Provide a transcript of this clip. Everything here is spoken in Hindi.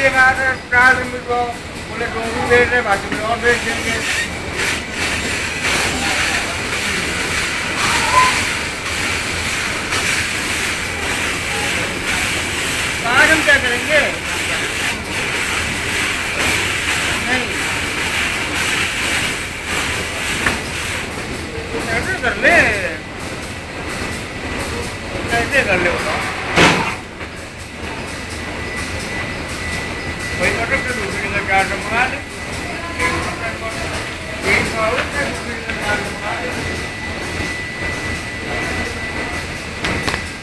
कहा था 50 रुपये को, बोले तो भी बेच रहे, बाकी और बेच देंगे। आज हम क्या करेंगे? नहीं कैसे कर ले, कैसे कर ले बताओ? वही ऑर्डर कर दूसरी का 4 मंगा ले।